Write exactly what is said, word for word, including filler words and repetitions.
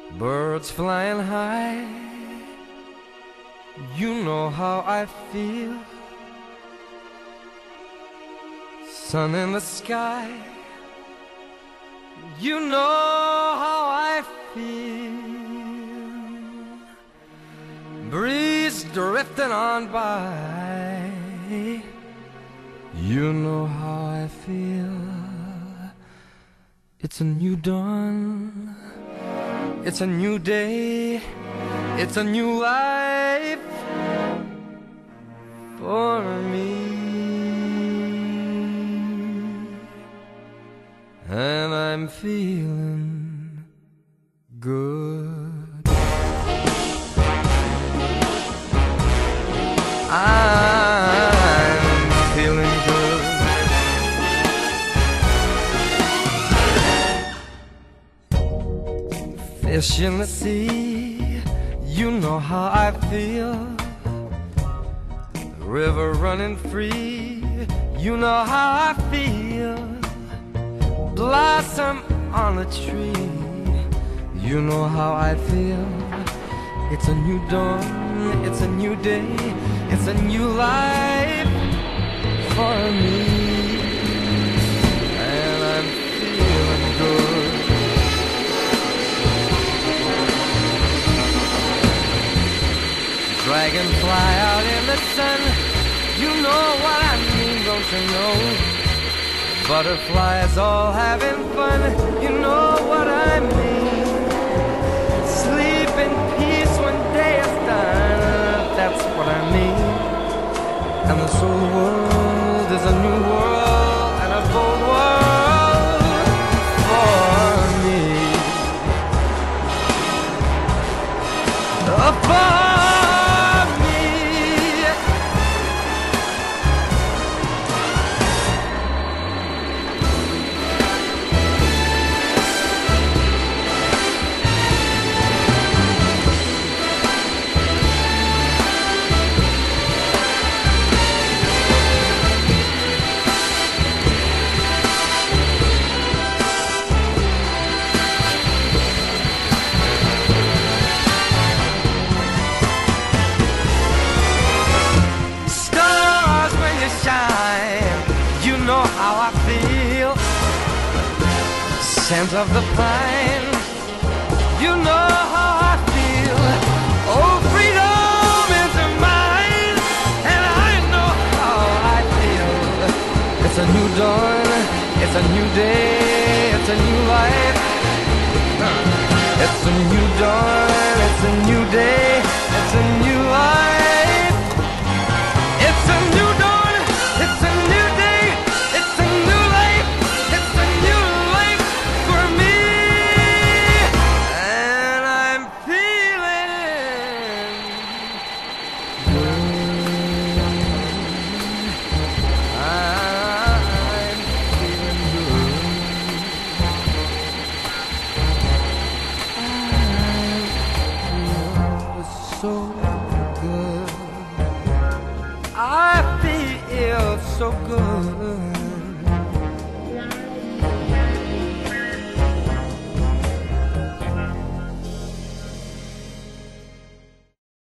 Birds flying high, you know how I feel. Sun in the sky, you know how I feel. Breeze drifting on by, you know how I feel. It's a new dawn, it's a new day, it's a new life for me. And I'm feeling good. I'm feeling good. Fish in the sea, you know how I feel. River running free, you know how I feel. Blossom on a tree, you know how I feel. It's a new dawn, it's a new day, it's a new life for me. And I'm feeling good. Dragonfly out in the sun, you know what I mean, don't you know? Butterflies all having fun, you know what I mean. Sleep in peace when day is done, that's what I mean. And this whole world is a new world and a bold world for me. For how I feel. Scent of the pine, you know how I feel. Oh, freedom is mine, and I know how I feel. It's a new dawn, it's a new day, it's a new life. It's a new dawn, it's a new day, it's a new life. It's a new dawn, it's a new day, it's a new life, it's a new life for me. And I'm feeling good. I'm feeling good. I feel so good. I feel so good.